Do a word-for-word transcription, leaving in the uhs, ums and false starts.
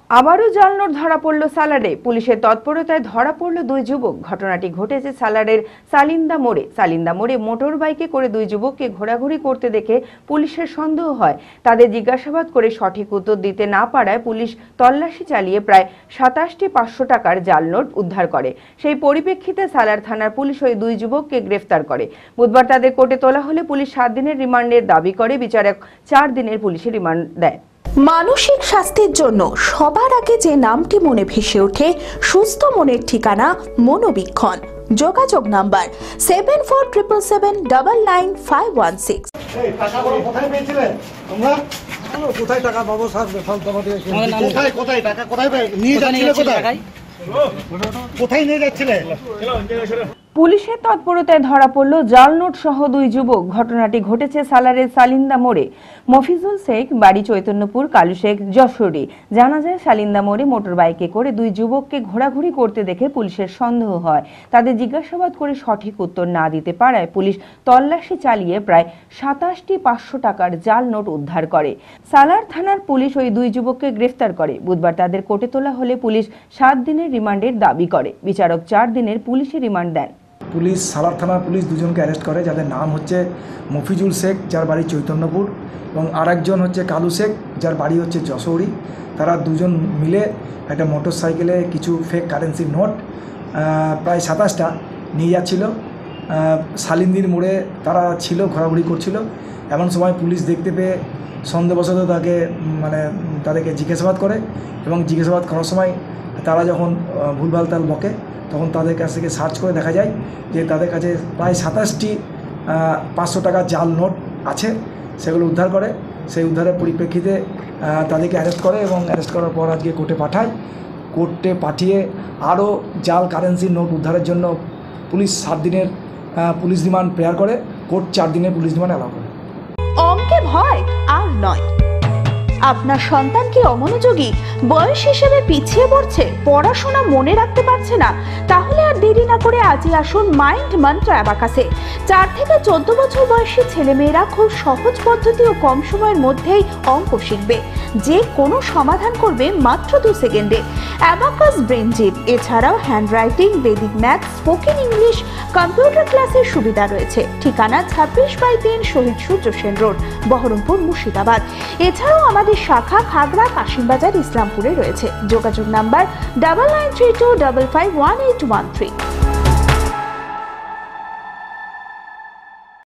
আবারও জাল নোট ধরা পড়ল সালারে। পুলিশের তৎপরতায় ধরা পড়ল দুই যুবক। ঘটনাটি ঘটেছে সালারের সালিন্দা মোড়ে। সালিন্দা মোড়ে মোটর বাইকে করে দুই যুবককে ঘোরাঘুরি করতে দেখে পুলিশের সন্দেহ হয়। তাদের জিজ্ঞাসাবাদ করে সঠিক উত্তর দিতে না পারায় পুলিশ তল্লাশি চালিয়ে প্রায় সাতাশটি পাঁচশো টাকার জাল নোট উদ্ধার করে। সেই পরিপ্রেক্ষিতে সালার থানার পুলিশ ওই দুই যুবককে গ্রেফতার করে। বুধবার তাদের কোর্টে তোলা হলে পুলিশ সাত দিনের রিমান্ডের দাবি করে। বিচারক চার দিনের পুলিশের রিমান্ড দেয়। মানসিক স্বাস্থ্যের জন্য সবার আগে যে নামটি মনে ভেসে ওঠে, সুস্থ মনের ঠিকানা মনোবীক্ষণ। যোগাযোগ number seven four triple seven double nine five one six. কোথায় টাকা পাবো স্যার? কোথায় কোথায় টাকা কোথায় নিয়ে যাচ্ছিলে? কোথায় কোথায় নিয়ে যাচ্ছিলে? পুলিশের তৎপরতায় ধরা পড়ল জাল নোট সহ দুই যুবক। ঘটনাটি ঘটেছে সালারের সালিন্দা মোড়ে। মফিজুল শেখ, বাড়ি চৈতন্যপুর, কালু শেখ যশোরী। জানা যায় সালিন্দা মোড়ে মোটর বাইকে করে দুই যুবককে ঘোরাঘুরি করতে দেখে পুলিশের সন্দেহ হয়। তাদের জিজ্ঞাসাবাদ করে সঠিক উত্তর না দিতে পারায় পুলিশ তল্লাশি চালিয়ে প্রায় সাতাশটি পাঁচশো টাকার জাল নোট উদ্ধার করে। সালার থানার পুলিশ ওই দুই যুবককে গ্রেফতার করে। বুধবার তাদের কোর্টে তোলা হলে পুলিশ সাত দিনের রিমান্ডের দাবি করে। বিচারক চার দিনের পুলিশি রিমান্ড দেন। পুলিশ সালার থানার পুলিশ দুজনকে অ্যারেস্ট করে, যাদের নাম হচ্ছে মফিজুল শেখ, যার বাড়ি চৈতন্যপুর, এবং আরেকজন হচ্ছে কালু শেখ, যার বাড়ি হচ্ছে যশোরী। তারা দুজন মিলে একটা মোটর সাইকেলে কিছু ফেক কারেন্সির নোট প্রায় সাতাশটা নিয়ে যাচ্ছিল। সালিন্দির মোড়ে তারা ছিল, ঘোরাঘুরি করছিল। এমন সময় পুলিশ দেখতে পেয়ে সন্দেহবশত তাকে মানে তাদেরকে জিজ্ঞাসাবাদ করে, এবং জিজ্ঞাসাবাদ করার সময় তারা যখন ভুলভাল তাল বকে, তখন তাদের কাছ থেকে সার্চ করে দেখা যায় যে তাদের কাছে প্রায় সাতাশটি পাঁচশো টাকা জাল নোট আছে। সেগুলো উদ্ধার করে। সেই উদ্ধারের পরিপ্রেক্ষিতে তাদেরকে অ্যারেস্ট করে, এবং অ্যারেস্ট করার পর আজকে কোর্টে পাঠায়। কোর্টে পাঠিয়ে আরও জাল কারেন্সির নোট উদ্ধারের জন্য পুলিশ সাত দিনের পুলিশ রিমান্ড প্রেয়ার করে। কোর্ট চার দিনের পুলিশ রিমান্ড অ্যালাউ করে। অঙ্কে ভয় আর নয়। আপনার সন্তান কি অমনোযোগী, বয়স হিসেবে পিছিয়ে পড়ছে, পড়াশোনা মনে রাখতে পারছে না? তাহলে আর দেরি না করে আজই আসুন মাইন্ড মন্ত্র অ্যাবাকাসে। চার থেকে চোদ্দ বছর বয়সী ছেলেমেয়েরা খুব সহজ পদ্ধতি ও কম সময়ের মধ্যেই অঙ্ক শিখবে, যে কোনো সমাধান করবে মাত্র দু সেকেন্ডে। অ্যাবাকাস ব্রেন জিম, এছাড়াও handwriting, Vedic math, spoken English, computer ক্লাসের সুবিধা রয়েছে। ঠিকানা ছাব্বিশ বাই তিন শহীদ সূর্য সেন রোড, বহরমপুর, মুর্শিদাবাদ। এছাড়াও আমাদের শাখা খাগড়া, কাশিমবাজার, ইসলামপুরে রয়েছে। যোগাযোগ number double nine three two double five one eight one three.